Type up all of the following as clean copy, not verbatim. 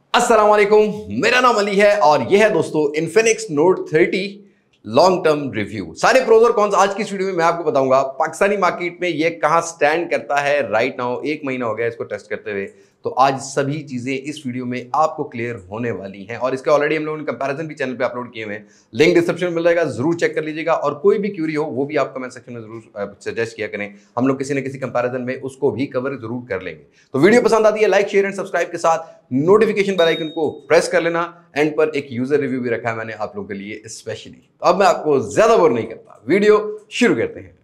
अस्सलाम वालेकुम, मेरा नाम अली है और यह है दोस्तों Infinix note 30 long term review. सारे प्रोज और कॉन्स आज की इस वीडियो में मैं आपको बताऊंगा। पाकिस्तानी मार्केट में यह कहां स्टैंड करता है राइट नाउ। 1 महीना हो गया इसको टेस्ट करते हुए, तो आज सभी चीजें इस वीडियो में आपको क्लियर होने वाली हैं और इसके ऑलरेडी हम लोगों ने कंपैरिजन भी चैनल पे अपलोड किए हुए हैं। लिंक डिस्क्रिप्शन में मिल जाएगा, जरूर चेक कर लीजिएगा और कोई भी क्यूरी हो वो भी आप कमेंट सेक्शन में जरूर सजेस्ट किया करें। हम लोग किसी न किसी कंपैरिजन में उसको भी कवर जरूर कर लेंगे। तो वीडियो पसंद आती है लाइक शेयर एंड सब्सक्राइब के साथ नोटिफिकेशन बेल आइकन को प्रेस कर लेना। एंड पर एक यूजर रिव्यू भी रखा है मैंने आप लोगों के लिए स्पेशली। तो अब मैं आपको ज्यादा बोर नहीं करता, वीडियो शुरू करते हैं।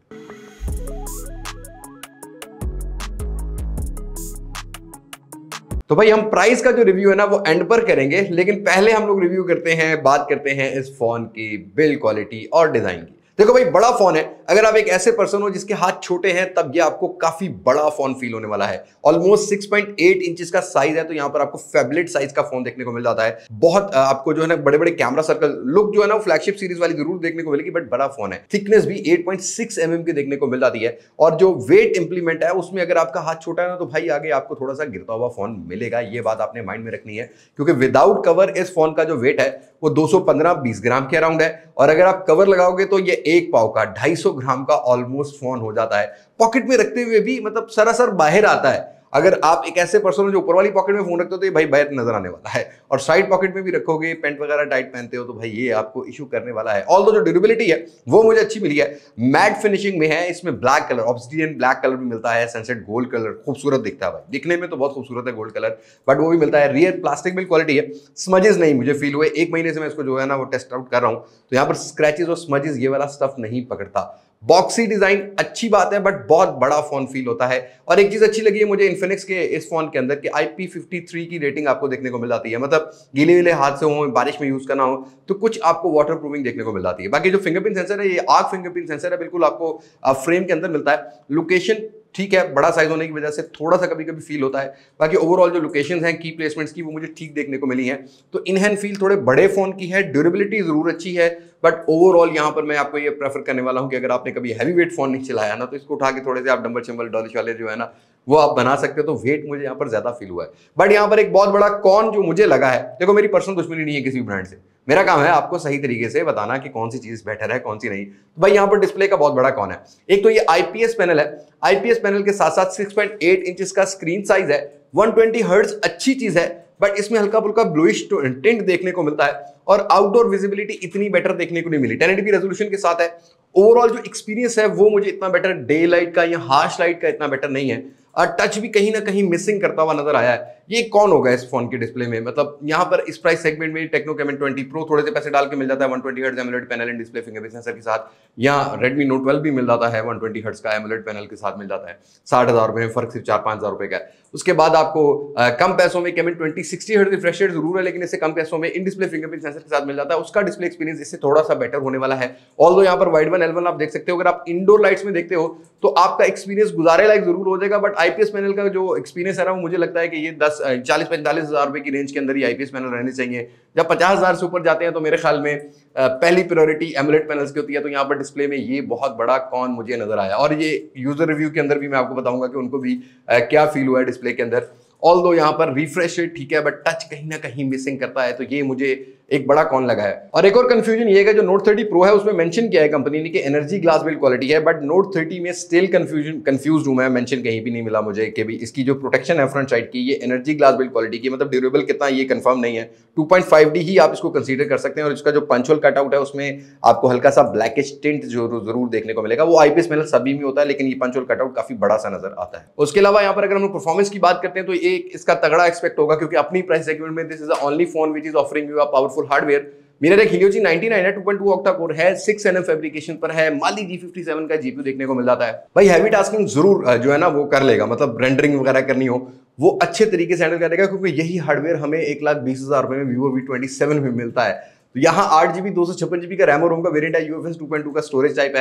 तो भाई हम प्राइस का जो रिव्यू है ना वो एंड पर करेंगे, लेकिन पहले हम लोग रिव्यू करते हैं, बात करते हैं इस फोन की बिल्ड क्वालिटी और डिजाइन की। देखो भाई, बड़ा फोन है। अगर आप एक ऐसे पर्सन हो जिसके हाथ छोटे हैं तब ये आपको काफी बड़ा फोन फील होने वाला है। ऑलमोस्ट 6.8 इंचेस का साइज है, तो यहां पर आपको फैबलेट साइज का फोन देखने को मिल जाता है। बहुत आपको जो है ना बड़े बड़े कैमरा सर्कल लुक जो है ना वो फ्लैगशिप सीरीज वाली जरूर देखने को मिलेगी, बट बड़ा फोन है। थिकनेस भी 8.6 mm की देखने को मिल जाती है और जो वेट इंप्लीमेंट है उसमें अगर आपका हाथ छोटा है ना तो भाई आगे आपको थोड़ा सा गिरता हुआ फोन मिलेगा। ये बात आपने माइंड में रखनी है, क्योंकि विदाउट कवर इस फोन का जो वेट है वो 215-20 ग्राम के अराउंड है और अगर आप कवर लगाओगे तो ये 1 पाव का 250 ग्राम का ऑलमोस्ट फोन हो जाता है। पॉकेट में रखते हुए भी मतलब सरासर बाहर आता है। अगर आप एक ऐसे पर्सन हो जो ऊपर वाली पॉकेट में फोन रखते हो तो ये भाई बाहर नजर आने वाला है, और साइड पॉकेट में भी रखोगे, पेंट वगैरह टाइट पहनते हो तो भाई ये आपको इशू करने वाला है। ऑल्दो जो ड्यूरेबिलिटी है वो मुझे अच्छी मिली है। मैट फिनिशिंग में है, इसमें black colour, obsidian black colour भी मिलता है, सनसेट गोल्ड कलर खूबसूरत दिखता है भाई, दिखने में तो बहुत खूबसूरत है गोल्ड कलर, बट वो भी मिलता है। रियर प्लास्टिक बिल्ड क्वालिटी है, स्मजेस नहीं मुझे फील हुए। 1 महीने से मैं इसको जो है ना वो टेस्ट आउट कर रहा हूं, तो यहाँ पर स्क्रैचेस और स्मजेस ये वाला स्टफ नहीं पकड़ता। बॉक्सी डिजाइन अच्छी बात है, बट बहुत बड़ा फोन फील होता है। और एक चीज अच्छी लगी है मुझे इन्फिनिक्स के इस फोन के अंदर कि IP53 की रेटिंग आपको देखने को मिल जाती है। मतलब गीले गीले हाथ से हो, बारिश में यूज करना हो तो कुछ आपको वाटर प्रूफिंग देखने को मिल जाती है। बाकी जो फिंगरप्रिंट सेंसर है ये आग फिंगरप्रिंट सेंसर है, बिल्कुल आपको फ्रेम के अंदर मिलता है। लोकेशन ठीक है, बड़ा साइज होने की वजह से थोड़ा सा कभी कभी फील होता है। बाकी ओवरऑल जो लोकेशंस हैं की प्लेसमेंट्स की वो मुझे ठीक देखने को मिली हैं। तो इन हैंड फील थोड़े बड़े फोन की है, ड्यूरेबिलिटी जरूर अच्छी है, बट ओवरऑल यहां पर मैं आपको ये प्रेफर करने वाला हूं कि अगर आपने कभी हैवी वेट फोन नहीं चलाया ना तो इसको उठा के थोड़े से आप डंबल चंबल डॉलिश वाले जो है ना वो आप बना सकते हो, तो वेट मुझे यहाँ पर ज्यादा फील हुआ है। बट यहाँ पर एक बहुत बड़ा कॉन जो मुझे लगा है, देखो मेरी पर्सनल दुश्मनी नहीं है किसी भी ब्रांड से, मेरा काम है आपको सही तरीके से बताना कि कौन सी चीज बेटर है कौन सी नहीं। तो भाई यहाँ पर डिस्प्ले का बहुत बड़ा कौन है। एक तो ये आईपीएस पैनल है, आईपीएस पैनल के साथ साथ 6.8 इंचेस का स्क्रीन साइज है, 120 हर्ट्ज अच्छी चीज है, बट इसमें हल्का फुल्का ब्लूइश टिंट देखने को मिलता है और आउटडोर विजिबिलिटी इतनी बेटर देखने को नहीं मिली। 1080p रेजोल्यूशन के साथ है। ओवरऑल जो एक्सपीरियंस है वो मुझे इतना बेटर डे लाइट का या हार्श लाइट का इतना बेटर नहीं है। टच भी कहीं ना कहीं मिसिंग करता हुआ नजर आया है। ये कौन होगा इस फोन के डिस्प्ले में, मतलब यहाँ पर इस प्राइस सेगमेंट में टेक्नो कैमन 20 प्रो थोड़े से पैसे डाल के मिल जाता है 120 hertz AMOLED panel and display fingerprint sensor के साथ, या रेडमी नोट 12 भी मिल जाता है 120 हर्ट्ज का एमोलेड पैनल के साथ मिल जाता है। 60,000 रुपए में फर्क सिर्फ 4-5 हज़ार रुपए का है। उसके बाद आपको कम पैसों में कैमन 2060 हर्ट्ज रिफ्रेश रेट जरूर है, लेकिन इससे कम पैसों में इन डिस्प्ले फिंगरप्रिंट सेंसर के साथ मिल जाता है। उसका डिस्प्ले एक्सपीरियंस इससे थोड़ा सा बेटर होने वाला है। ऑल्दो यहाँ पर वाइड वन L1 आप देख सकते हो। अगर आप इंडोर लाइट्स में देखते हो तो आपका एक्सपीरियंस गुजारे लायक जरूर हो जाएगा, बट आईपीएस पैनल का जो एक्सपीरियंस है ना वो मुझे लगता है कि ये 40-45 हज़ार रुपए की रेंज के अंदर ही आईपीएस पैनल रहने चाहिए। जब 50,000 से ऊपर जाते हैं तो मेरे ख्याल में पहली प्रायोरिटी एमोलेड पैनल्स की होती है। तो यहाँ पर डिस्प्ले में ये बहुत बड़ा कॉन मुझे नजर आया, और ये यूजर रिव्यू के अंदर भी मैं आपको बताऊंगा कि उनको भी क्या फील हुआ है डिस्प्ले के अंदर। ऑल्दो यहाँ पर रिफ्रेश रेट ठीक है, बट टच कहीं ना कहीं मिसिंग करता है, तो ये मुझे एक बड़ा कौन लगा है। और एक और कंफ्यूजन ये है कि जो नोट 30 प्रो है उसमें मेंशन किया है कंपनी ने कि एनर्जी ग्लास बिल्ड क्वालिटी है, बट नोट 30 में स्टिल कंफ्यूज हूं मैं। मेंशन कहीं भी नहीं मिला मुझे कि भी इसकी जो प्रोटेक्शन है फ्रंट साइड की ये एनर्जी ग्लास बिल्ड क्वालिटी की, मतलब ड्यूरेबल कितना ये कंफर्म नहीं है। 2.5D ही आप इसको कंसीडर कर सकते हैं, और इसका जो पंच होल कटआउट है उसमें आपको हल्का सा ब्लैकिश टिंट जो जरूर देखने को मिलेगा। वो आईपीएस पैनल सभी में होता है, लेकिन ये पंच होल कटआउट काफी बड़ा सा नजर आता है। उसके अलावा यहाँ पर अगर हम परफॉर्मेंस की बात करते हैं तो एक इसका तगड़ा एक्सपेक्ट होगा, क्योंकि अपनी प्राइस सेगमेंट में this is the only phone which is offering you a powerful hardware. मेरा एक Helio G99 है, 2.2 ऑक्टा कोर है, 6 nm फैब्रिकेशन पर है, Mali G57 का जीपीयू देखने को मिल जाता है। भाई हैवी टास्किंग जरूर जो है ना वो कर लेगा, मतलब रेंडरिंग वगैरह करनी हो वो अच्छे तरीके से हैंडल करेगा, क्योंकि यही हार्डवेयर हमें 1,20,000 रुपए में Vivo V27 में मिलता है। तो यहाँ 8GB 256GB का रैम और रोम का वेरिएंट है, UFS 2.2 का स्टोरेज टाइप है।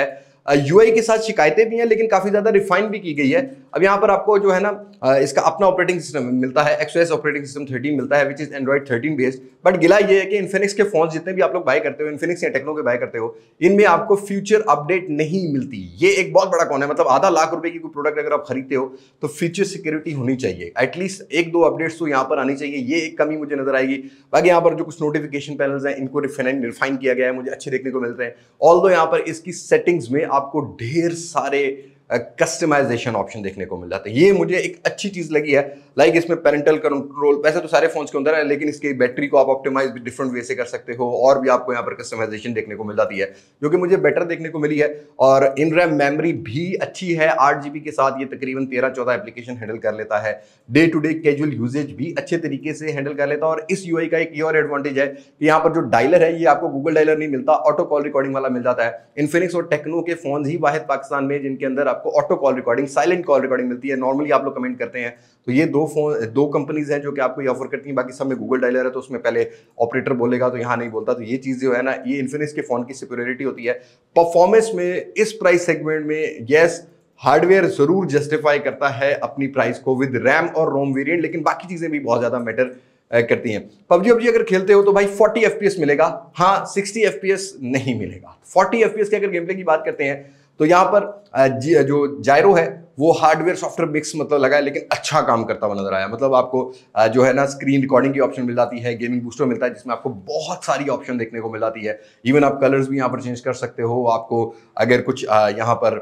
यूआई के साथ शिकायतें भी हैं लेकिन काफी ज्यादा रिफाइन भी की गई है। अब यहाँ पर आपको जो है ना इसका अपना ऑपरेटिंग सिस्टम मिलता है, XOS ऑपरेटिंग सिस्टम 13 मिलता है, which is Android 13 based. But गिला ये है कि इन्फिनिक्स के फोन जितने भी आप लोग बाय करते हो, इन्फिनिक्स या टेक्नो के बाय करते हो, इनमें आपको फ्यूचर अपडेट नहीं मिलती। ये एक बहुत बड़ा कौन है, मतलब आधा लाख रुपए की कोई प्रोडक्ट अगर आप खरीदते हो तो फ्यूचर सिक्योरिटी होनी चाहिए, एटलीस्ट एक दो अपडेट्स तो यहाँ पर आनी चाहिए। ये एक कमी मुझे नजर आएगी। बाकी यहाँ पर जो कुछ नोटिफिकेशन पैनल्स हैं इनको रिफाइन किया गया है, मुझे अच्छे देखने को मिलते हैं। ऑल्दो यहाँ पर इसकी सेटिंग्स में आपको ढेर सारे कस्टमाइजेशन ऑप्शन देखने को मिल जाते हैं। ये मुझे एक अच्छी चीज लगी है। लाइक इसमें पेरेंटल कंट्रोल, वैसे तो सारे फोन्स के अंदर है लेकिन इसकी बैटरी को आप ऑप्टिमाइज डिफरेंट वे से कर सकते हो, और भी आपको यहाँ पर कस्टमाइजेशन देखने को मिल जाती है जो कि मुझे बेटर देखने को मिली है। और इन रैम मेमोरी भी अच्छी है 8 GB के साथ, ये तकरीबन 13-14 एप्लीकेशन हैंडल कर लेता है। Day to day casual usage भी अच्छे तरीके से हैंडल कर लेता है। और इस यूआई का एक ये और एडवांटेज है कि यहाँ पर जो डायलर है ये आपको गूगल डायलर नहीं मिलता, ऑटो कॉल रिकॉर्डिंग वाला मिल जाता है। इन्फिनिक्स और टेक्नो के फोन ही वाहिद पाकिस्तान में जिनके अंदर आपको auto call recording, silent call recording मिलती है। नॉर्मली आप लोग कमेंट करते हैं तो ये दो कंपनीज हैं जो कि आपको ये ऑफर करती हैं। बाकी सब में गूगल डायलर है तो उसमें पहले ऑपरेटर बोलेगा, तो यहाँ नहीं बोलता। तो ये चीज जो है ना, ये इन्फिनिक्स के फोन की सुपीरियरिटी होती है। परफॉर्मेंस में इस प्राइस सेगमेंट में यस हार्डवेयर जरूर जस्टिफाई करता है अपनी प्राइस को विद रैम और रोम वेरिएंट, लेकिन बाकी चीजें भी बहुत ज्यादा मैटर करती हैं। पबजी अगर खेलते हो तो भाई 40 FPS मिलेगा, हाँ 60 FPS नहीं मिलेगा। 40 FPS के अगर गेम प्ले की बात करते हैं तो यहाँ पर जो जायरो है वो हार्डवेयर सॉफ्टवेयर मिक्स मतलब लगा है, लेकिन अच्छा काम करता हुआ नजर आया। मतलब आपको जो है ना स्क्रीन रिकॉर्डिंग की ऑप्शन मिल जाती है, गेमिंग बूस्टर मिलता है जिसमें आपको बहुत सारी ऑप्शन देखने को मिल जाती है। इवन आप कलर्स भी यहाँ पर चेंज कर सकते हो। आपको अगर कुछ यहाँ पर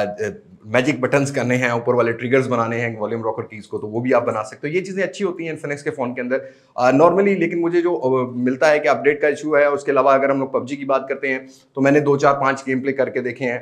मैजिक बटन्स करने हैं, ऊपर वाले ट्रिगर्स बनाने हैं वॉल्यूम रॉकर कीज को, तो वो भी आप बना सकते हो। ये चीज़ें अच्छी होती हैं इन्फिनिक्स के फोन के अंदर नॉर्मली। लेकिन मुझे जो मिलता है कि अपडेट का इशू है, उसके अलावा अगर हम लोग पबजी की बात करते हैं तो मैंने 2-4-5 गेम प्ले करके देखे हैं।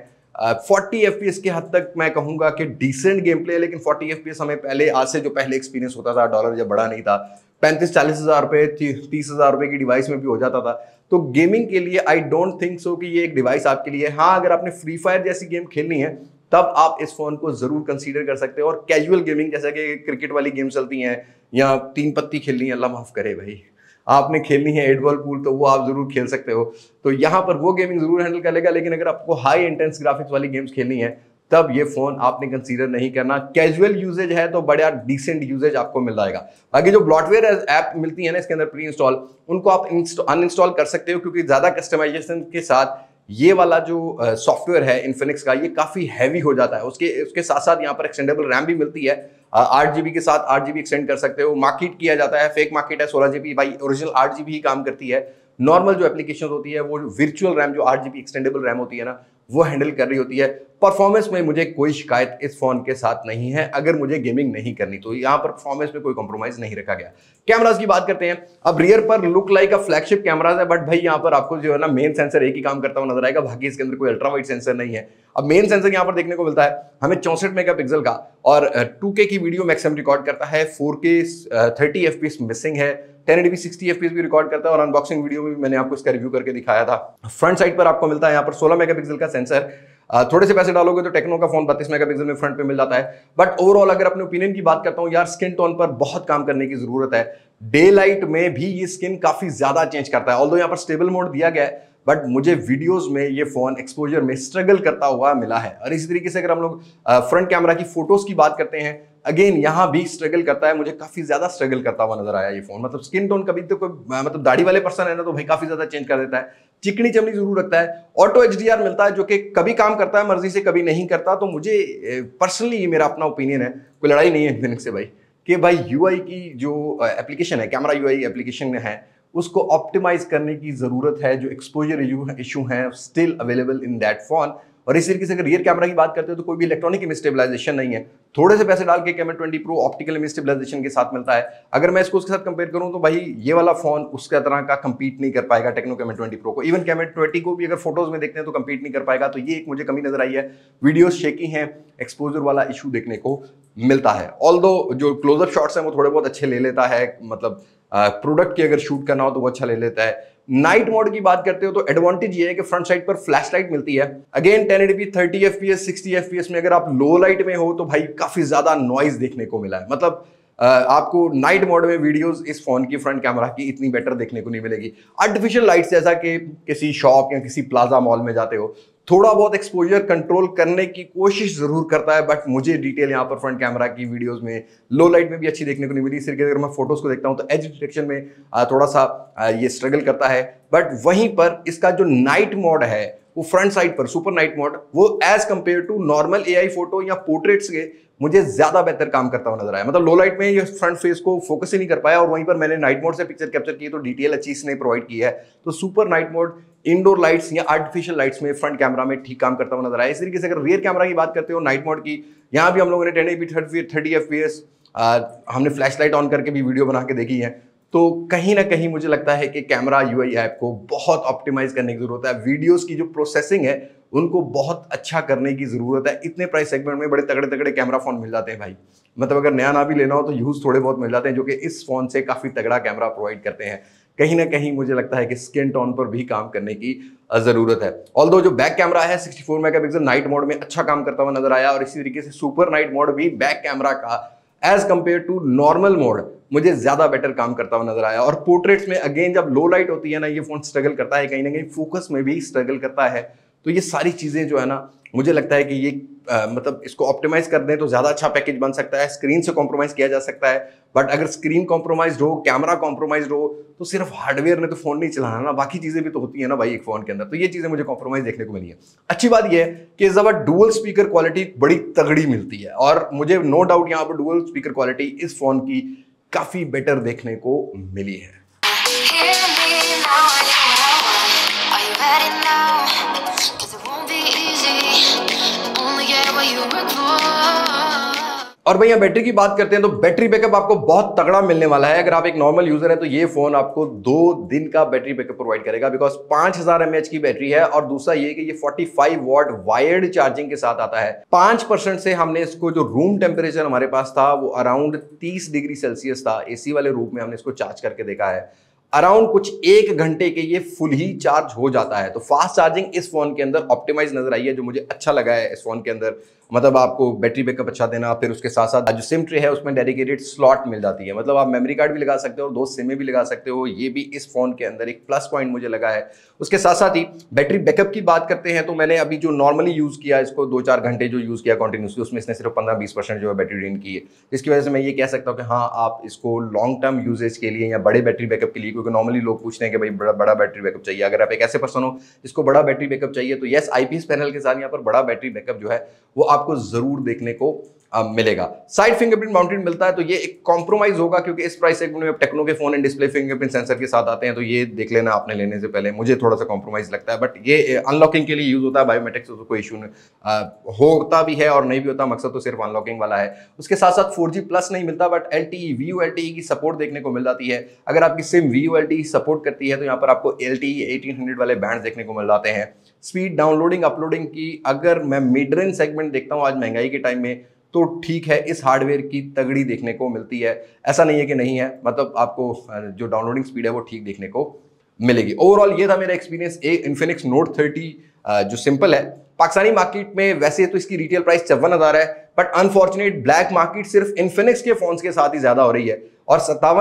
40 FPS के हद तक मैं कहूंगा कि डिसेंट गेम प्ले है, लेकिन 40 FPS हमें पहले, आज से जो पहले एक्सपीरियंस होता था, डॉलर जब बड़ा नहीं था, 35-40 हज़ार रुपए 30 हज़ार रुपए की डिवाइस में भी हो जाता था। तो गेमिंग के लिए आई डोंट थिंक सो कि ये एक डिवाइस आपके लिए। हाँ, अगर आपने फ्री फायर जैसी गेम खेलनी है तब आप इस फोन को जरूर कंसीडर कर सकते हो। और कैजुअल गेमिंग जैसा कि क्रिकेट वाली गेम चलती हैं या 3 पत्ती खेलनी है, अल्लाह माफ करे भाई, आपने खेलनी है 8 बॉल पूल, तो वो आप जरूर खेल सकते हो। तो यहाँ पर वो गेमिंग जरूर हैंडल कर लेगा। लेकिन अगर आपको हाई इंटेंस ग्राफिक्स वाली गेम्स खेलनी है तब ये फोन आपने कंसीडर नहीं करना। कैजुअल यूजेज है तो बड़ा डिसेंट यूजेज आपको मिल जाएगा। बाकी जो ब्लॉटवेयर ऐप मिलती है ना इसके अंदर प्री इंस्टॉल, उनको आप अनइंस्टॉल कर सकते हो, क्योंकि ज्यादा कस्टमाइजेशन के साथ ये वाला जो सॉफ्टवेयर है इन्फिनिक्स का, ये काफी हैवी हो जाता है। उसके साथ साथ यहाँ पर एक्सटेंडेबल रैम भी मिलती है। 8 GB के साथ 8 GB एक्सटेंड कर सकते हो। मार्केट किया जाता है, फेक मार्केट है 16 GB, भाई ओरिजिनल 8 GB ही काम करती है। नॉर्मल जो एप्लीकेशन होती है वो वर्चुअल रैम जो 8 GB एक्सटेंडेबल रैम होती है ना, वो हैंडल कर रही होती है। परफॉर्मेंस में मुझे कोई शिकायत इस फोन के साथ नहीं है। अगर मुझे गेमिंग नहीं करनी तो यहाँ पर परफॉर्मेंस में कोई कॉम्प्रोमाइज नहीं रखा गया। कैमरास की बात करते हैं। अब रियर पर look like a flagship cameras है, बट भाई यहाँ पर आपको जो है ना मेन सेंसर एक ही काम करता हुआ नजर आएगा, बाकी इसके अंदर कोई अल्ट्रा वाइड सेंसर नहीं है। अब मेन सेंसर यहाँ पर देखने को मिलता है हमें 64 मेगापिक्सल का, और 2K की वीडियो मैक्सिमम रिकॉर्ड करता है। 4K 30 FPS मिसिंग है, 1080p 60 FPS भी रिकॉर्ड करता है। और अनबॉक्सिंग वीडियो में भी मैंने आपको इसका रिव्यू करके दिखाया था। फ्रंट साइड पर आपको मिलता है यहाँ पर 16 मेगापिक्सल का सेंसर। थोड़े से पैसे डालोगे तो टेक्नो का फोन 32 मेगापिक्सल में फ्रंट पे मिल जाता है। बट ओवरऑल अगर अपने ओपिनियन की बात करता हूं यार, स्किन टोन पर बहुत काम करने की जरूरत है। डे लाइट में भी ये स्किन काफी ज्यादा चेंज करता है। ऑल्दो यहाँ पर स्टेबल मोड दिया गया है, बट मुझे वीडियोस में ये फोन एक्सपोजर में स्ट्रगल करता हुआ मिला है। और इसी तरीके से अगर हम लोग फ्रंट कैमरा की फोटोज की बात करते हैं, अगेन यहां भी स्ट्रगल करता है। मुझे काफी ज्यादा स्ट्रगल करता हुआ नजर आया ये फोन। मतलब स्किन टोन कभी तो कोई मतलब दाढ़ी वाले पर्सन है ना तो भाई काफी ज्यादा चेंज कर देता है, चिकनी चमड़ी जरूर रखता है। ऑटो HDR मिलता है जो कि कभी काम करता है मर्जी से, कभी नहीं करता। तो मुझे पर्सनली, ये मेरा अपना ओपिनियन है, कोई लड़ाई नहीं है इन्फिनिक्स से भाई, कि भाई UI की जो एप्लीकेशन है, कैमरा UI एप्लीकेशन है, उसको ऑप्टिमाइज करने की जरूरत है। जो एक्सपोजर इशू है still available in that phone. और इस तरीके से अगर रियर कैमरा की बात करते हो तो कोई भी इलेक्ट्रॉनिक इमेज स्टेबलाइजेशन नहीं है। थोड़े से पैसे डाल के camera 20 Pro optical image stabilisation के साथ मिलता है। अगर मैं इसको उसके साथ कंपेयर करूं तो भाई ये वाला फोन उसका तरह का कंपीट नहीं कर पाएगा टेक्नो कैमरा 20 Pro को। इवन कैमरा 20 को भी अगर फोटोज में देखते हैं तो कंपीट नहीं कर पाएगा। तो ये एक मुझे कमी नजर आई है। वीडियोज शेकी हैं, एक्सपोजर वाला इशू देखने को मिलता है। ऑल्दो जो क्लोजअप शॉट्स हैं वो थोड़े बहुत अच्छे ले लेता है, मतलब प्रोडक्ट की अगर शूट करना हो तो वो अच्छा ले लेता है। नाइट मोड की बात करते हो तो एडवांटेज ये है कि फ्रंट साइड पर फ्लैश लाइट मिलती है। अगेन 1080p 30 FPS 60 FPS में अगर आप लो लाइट में हो तो भाई काफी ज्यादा नॉइज देखने को मिला है। मतलब आपको नाइट मोड में वीडियोस इस फोन की फ्रंट कैमरा की इतनी बेटर देखने को नहीं मिलेगी। आर्टिफिशियल लाइट्स जैसा कि किसी शॉप या किसी प्लाजा मॉल में जाते हो थोड़ा बहुत एक्सपोजर कंट्रोल करने की कोशिश जरूर करता है, बट मुझे डिटेल यहाँ पर फ्रंट कैमरा की वीडियोस में लो लाइट में भी अच्छी देखने को नहीं मिली। इस तरीके से अगर मैं फोटोज को देखता हूँ तो एज डिटेक्शन में थोड़ा सा ये स्ट्रगल करता है। बट वहीं पर इसका जो नाइट मोड है वो फ्रंट साइड पर सुपर नाइट मोड, वो as compared to normal AI photo या पोर्ट्रेट्स के मुझे ज्यादा बेहतर काम करता हुआ नजर आया। मतलब लो लाइट में ये फ्रंट फेस को फोकस ही नहीं कर पाया, और वहीं पर मैंने नाइट मोड से पिक्चर कैप्चर की तो डिटेल अच्छी इसने प्रोवाइड की है। तो super night mode indoor lights या आर्टिफिशियल लाइट्स में फ्रंट कैमरा में ठीक काम करता हुआ नजर आया। इस तरीके से अगर रियर कैमरा की बात करते हो नाइट मोड की, यहाँ भी हम लोगों ने 1080p 30 fps हमने फ्लैश लाइट ऑन करके भी वीडियो बना के देखी है। तो कहीं ना कहीं मुझे लगता है कि कैमरा यूआई ऐप को बहुत ऑप्टिमाइज करने की जरूरत है। वीडियोस की जो प्रोसेसिंग है उनको बहुत अच्छा करने की जरूरत है। इतने प्राइस सेगमेंट में बड़े तगड़े तगड़े कैमरा फोन मिल जाते हैं भाई, मतलब अगर नया ना भी लेना हो तो यूज थोड़े बहुत मिल जाते हैं जो कि इस फोन से काफी तगड़ा कैमरा प्रोवाइड करते हैं। कहीं ना कहीं मुझे लगता है कि स्किन टोन पर भी काम करने की जरूरत है। ऑल्दो जो बैक कैमरा है 64 मेगापिक्सल नाइट मोड में अच्छा काम करता हुआ नजर आया, और इसी तरीके से सुपर नाइट मोड भी बैक कैमरा का as compared to normal mode मुझे ज्यादा बेटर काम करता हुआ नजर आया। और पोर्ट्रेट्स में अगेन जब लो लाइट होती है ना, ये फोन स्ट्रगल करता है, कहीं ना कहीं फोकस में भी स्ट्रगल करता है। तो ये सारी चीजें जो है ना, मुझे लगता है कि ये मतलब इसको ऑप्टिमाइज कर दें तो ज्यादा अच्छा पैकेज बन सकता है। स्क्रीन से कॉम्प्रोमाइज किया जा सकता है, बट अगर स्क्रीन कॉम्प्रोमाइज हो, कैमरा कॉम्प्रोमाइज हो, तो सिर्फ हार्डवेयर ने तो फोन नहीं चलाना ना, बाकी चीजें भी तो होती है ना भाई एक फोन के अंदर। तो ये चीजें मुझे कॉम्प्रोमाइज देखने को मिली है। अच्छी बात ये है कि इस दफा डुअल स्पीकर क्वालिटी बड़ी तगड़ी मिलती है, और मुझे नो डाउट यहाँ पर डुअल स्पीकर क्वालिटी इस फोन की काफी बेटर देखने को मिली है। और भैया बैटरी की बात करते हैं तो बैटरी बैकअप आपको बहुत तगड़ा मिलने वाला है। अगर आप एक नॉर्मल यूजर है तो ये फोन आपको 2 दिन का बैटरी बैकअप प्रोवाइड करेगा, बिकॉज 5000 mAh की बैटरी है। और दूसरा ये कि ये 45 वॉट वायर्ड चार्जिंग के साथ आता है। 5% से हमने इसको, जो रूम टेम्परेचर हमारे पास था वो अराउंड 30 डिग्री सेल्सियस था, एसी वाले रूम में हमने इसको चार्ज करके देखा है, अराउंड कुछ 1 घंटे के ये फुल ही चार्ज हो जाता है। तो फास्ट चार्जिंग इस फोन के अंदर ऑप्टिमाइज नजर आई है, जो मुझे अच्छा लगा है इस फोन के अंदर। मतलब आपको बैटरी बैकअप अच्छा देना, फिर उसके साथ साथ जो सिम ट्रे है उसमें डेडिकेटेड स्लॉट मिल जाती है, मतलब आप मेमोरी कार्ड भी लगा सकते हो और 2 सिम भी लगा सकते हो। ये भी इस फोन के अंदर एक प्लस पॉइंट मुझे लगा है। उसके साथ साथ ही बैटरी बैकअप की बात करते हैं तो मैंने अभी जो नॉर्मली यूज किया इसको 2-4 घंटे जो यूज किया कंटिन्यूसली, उसमें इसने सिर्फ 15-20% जो है बैटरी ड्रेन की है, जिसकी वजह से मैं ये कह सकता हूँ कि हाँ आप इसको लॉन्ग टर्म यूजेज के लिए या बड़े बैटरी बैकअप के लिए, क्योंकि नॉर्मली लोग पूछते हैं कि भाई बड़ा बैटरी बैकअप चाहिए, अगर आप एक ऐसे पर्सन हो जिसको बड़ा बैटरी बैकअप चाहिए तो यस आईपीएस पैनल के साथ यहाँ पर बड़ा बैटरी बैकअप जो है वो आपको जरूर देखने को मिलेगा। साइड फिंगरप्रिंट माउंटेड मिलता है तो ये एक कॉम्प्रोमाइज होगा, क्योंकि इस प्राइस सेगमेंट में टेक्नो के phone and display fingerprint sensor के साथ आते हैं, तो ये देख लेना आपने लेने से पहले। मुझे थोड़ा सा कॉम्प्रोमाइज लगता है, बट ये अनलॉकिंग के लिए यूज होता है, बायोमेट्रिक्स तो कोई इशू होता भी है और नहीं भी होता, मकसद तो सिर्फ अनलॉकिंग वाला है। उसके साथ साथ 4G प्लस नहीं मिलता, बट LTE VULTE की सपोर्ट देखने को मिल जाती है। अगर आपकी सिम VULTE सपोर्ट करती है तो यहाँ पर आपको LTE 1800 वाले बैंड देखने को मिल जाते हैं। स्पीड डाउनलोडिंग अपलोडिंग की अगर मैं मिड रेंज सेगमेंट देखता हूँ आज महंगाई के टाइम में, तो ठीक है, इस हार्डवेयर की तगड़ी देखने को मिलती है। ऐसा नहीं है कि नहीं है, मतलब आपको जो डाउनलोडिंग स्पीड है वो ठीक देखने को मिलेगी। ओवरऑल ये था मेरा एक्सपीरियंस इन्फिनिक्स नोट 30 जो सिंपल है। पाकिस्तानी मार्केट में वैसे तो इसकी रिटेल प्राइस 54,000 है, बट अनफॉर्चुनेट ब्लैक मार्केट सिर्फ इन्फिनिक्स के फोन के साथ ही ज्यादा हो रही है, और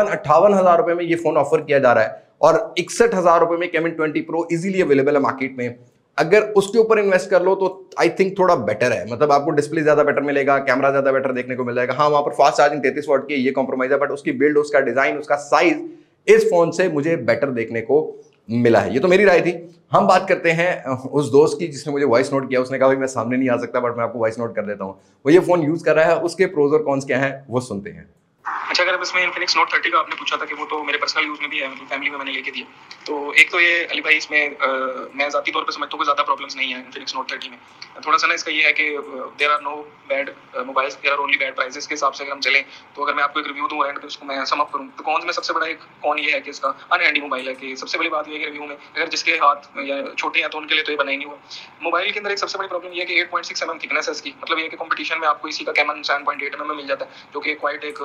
57-58 रुपए में ये फोन ऑफर किया जा रहा है, और 61,000 रुपए में कैमन 20 प्रो इजीली अवेलेबल है मार्केट में। अगर उसके ऊपर इन्वेस्ट कर लो तो आई थिंक थोड़ा बेटर है, मतलब आपको डिस्प्ले ज्यादा बेटर मिलेगा, कैमरा ज्यादा बेटर देखने को मिल जाएगा। हाँ वहां पर फास्ट चार्जिंग 33 वॉट की ये कॉम्प्रोमाइज है, बट उसकी बिल्ड, उसका डिजाइन, उसका साइज इस फोन से मुझे बेटर देखने को मिला है। ये तो मेरी राय थी। हम बात करते हैं उस दोस्त की जिसने मुझे वॉइस नोट किया। उसने कहा भाई मैं सामने नहीं आ सकता, बट मैं आपको वॉइस नोट कर देता हूँ। वो ये फोन यूज कर रहा है, उसके प्रोज और कॉन्स क्या है वो सुनते हैं। अच्छा, अगर अब इसमें इन्फिनिक्स नोट 30 का आपने पूछा था कि वो तो मेरे पर्सनल यूज में भी है, मतलब फैमिली में मैंने लेके दिया। तो एक तो ये अली भाई इसमें मैं ज़ाती तौर पे समझता हूँ कि ज़्यादा प्रॉब्लम्स नहीं है इन्फिनिक्स नोट 30 में। थोड़ा सा ना इसका ये है कि there are no bad mobiles, there are only bad prices के हिसाब से अगर हम चलें तो अगर मैं आपको एक रिव्यू दूँ एंड पे उसको मैं सम अप करूँ तो कौन में सबसे बड़ा एक कौन ये है कि इसका अनहैंडी मोबाइल है। कि सबसे बड़ी बात ये है कि रिव्यू में अगर जिसके हाथ या छोटे हैं तो उनके लिए तो ये बना ही नहीं हुआ। मोबाइल के अंदर एक सबसे बड़ी प्रॉब्लम ये है कि 8.6 mm थिकनेस है इसकी, मतलब ये कि कंपटीशन में आपको इसी का कैमन 7.8 mm मिल जाता है, जो कि क्वाइट एक जिसको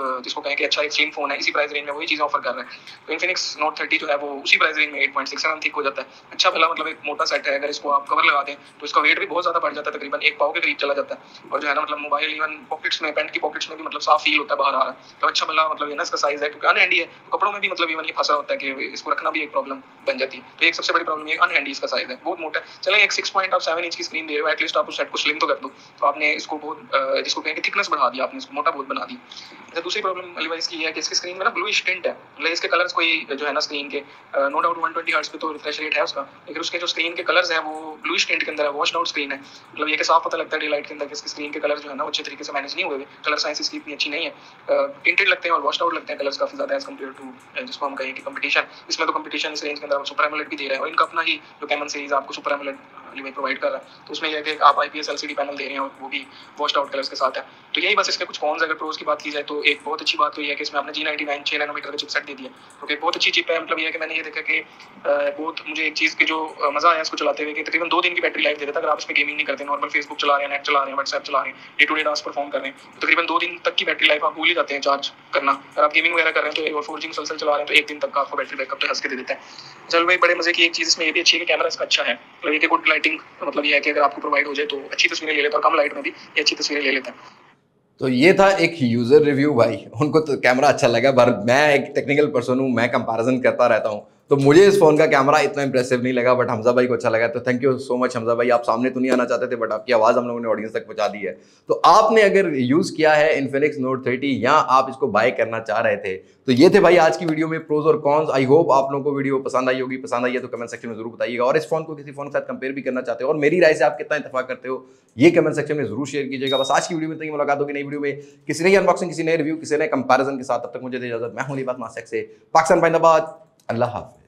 हैं कि अच्छा एक स्लिम फोन है, इसी प्राइस रेंज में वही चीज़ ऑफर कर रहा है। तो इन्फिनिक्स नोट 30 जो है वो उसी प्राइस रेंज में 8.67 थिक हो जाता है। अच्छा भला मतलब एक मोटा सेट है, अगर इसको आप कवर लगा दें तो इसका वेट भी बहुत ज़्यादा बढ़ जाता है, तकरीबन 1 पाव के करीब चला जाता है। और जो है ना मतलब मोबाइल इवन पॉकेट्स में, पैंट की पॉकेट्स में भी मतलब साफ फील होता है बाहर आ रहा है। तो अच्छा भला मतलब ये ना इसका साइज है, क्योंकि अनहैंडी है, तो कपड़ों में भी मतलब इवन ये फंसा होता है कि इसको रखना भी एक प्रॉब्लम बन जाती है। तो एक सबसे बड़ी प्रॉब्लम ये अनहैंडी इसका साइज है, बहुत मोटा है। चले एक 6.7 इंच की स्क्रीन दे रहे हो, एटलीस्ट आप उस सेट को स्लिम तो कर दो। तो आपने इसको बहुत जिसको कहेंगे थिकनेस बढ़ा दिया, आपने इसको मोटा बहुत बना दी। अच्छा दूसरी प्रॉब्लम अली भाई इसकी है कि इसकी स्क्रीन में ना ब्लूइश टिंट है, मतलब इसके कलर्स कोई जो है ना स्क्रीन के नो डाउट 120 हर्ट्ज पे तो रिफ्रेश रेट है उसका, लेकिन उसके जो स्क्रीन के कलर्स हैं वो ब्लूइश टिंट के अंदर है, वॉश्ड आउट स्क्रीन है। मतलब ये कि साफ पता लगता है डे लाइट के अंदर कि इसकी स्क्रीन के कलर जो है ना वो अच्छे तरीके से मैनेज नहीं हुए हुए, कलर साइंस इसकी इतनी अच्छी नहीं है, टिंटेड लगते हैं और वॉश्ड आउट लगते हैं कलर्स काफी ज्यादा एज कम्पेयर टू जिसको हम कहें कि कंपटीशन। इसमें तो कंपटीशन इस रेंज के अंदर सुपर एमोलेड भी दे रहा है, और इनका अपना ही जो कैमन सीरीज आपको सुपर एमोलेड प्रोवाइड कर रहा है, तो उसमें यह है कि आप IPS LCD पैनल दे रहे हैं और वो भी वॉश्ड आउट कलर्स के साथ है। तो यही बस इसके कुछ कॉन्स, अगर प्रोज की बात की जाए तो एक बहुत अच्छी बात तो ये है कि इसमें आपने G99 6 नैनोमीटर का चिपसेट दे दिया, तो बहुत अच्छी चिप है। मतलब ये है कि मैंने ये देखा कि बहुत मुझे एक चीज़ की जो मज़ा आया इसको चलाते हुए कि तकरीबन 2 दिन की बैटरी लाइफ दे देता है। अगर आप इसमें गेमिंग नहीं करते, नॉर्मल फेसबुक चला रहे हैं, नेट चला रहे हैं, व्हाट्सएप चला रहे हैं, day to day task perform कर रहे हैं, तो तकरीबन 2 दिन तक की बैटरी लाइफ आप भूल ही जाते हैं चार्ज करना। अगर आप गेमिंग वगैरह कर रहे हैं तो 4G मुसलसल चला रहे हैं तो 1 दिन तक का आपको बैटरी बैकअप तो हंस के दे देता है। चल भाई बड़े मजे की एक चीज़ इसमें ये भी अच्छी है कि कैमरा इसका अच्छा है, मतलब ये गुड लाइटिंग, मतलब ये है कि अगर आपको प्रोवाइड हो जाए तो अच्छी तस्वीरें ले लेता है, और कम लाइट में भी ये अच्छी तस्वीरें ले लेता है। तो ये था एक यूजर रिव्यू भाई, उनको तो कैमरा अच्छा लगा, पर मैं एक टेक्निकल पर्सन हूँ, मैं कंपैरिजन करता रहता हूँ, तो मुझे इस फोन का कैमरा इतना इंप्रेसिव नहीं लगा, बट हमजा भाई को अच्छा लगा। तो thank you so much Hamza भाई, आप सामने तो नहीं आना चाहते थे बट आपकी आवाज़ हम लोगों ने ऑडियंस तक पहुंचा दी है। तो आपने अगर यूज़ किया है इन्फिनिक्स नोट 30 या आप इसको बाय करना चाह रहे थे, तो ये थे भाई आज की वीडियो में प्रोज और कॉन्स। आई होप आप लोगों को वीडियो पसंद आई होगी, पसंद आई है तो कमेंट सेक्शन में जरूर बताइएगा, और इस फोन को किसी फोन के साथ कंपेयर भी करना चाहते हो और मेरी राय से आप कितना इत्तेफाक करते हो ये कमेंट सेक्शन में जरूर शेयर कीजिएगा। बस आज की वीडियो में इतनी, मुलाकात होगी नई वीडियो में किसी नई अनबॉक्सिंग, किसी नए रिव्यू, किसी नए कंपैरिजन के साथ। तब तक मुझे दे इजाजत, मैं हूं लिबास मास्टेक से, पाकिस्तान जिंदाबाद, अल्लाह हाफ़िज़।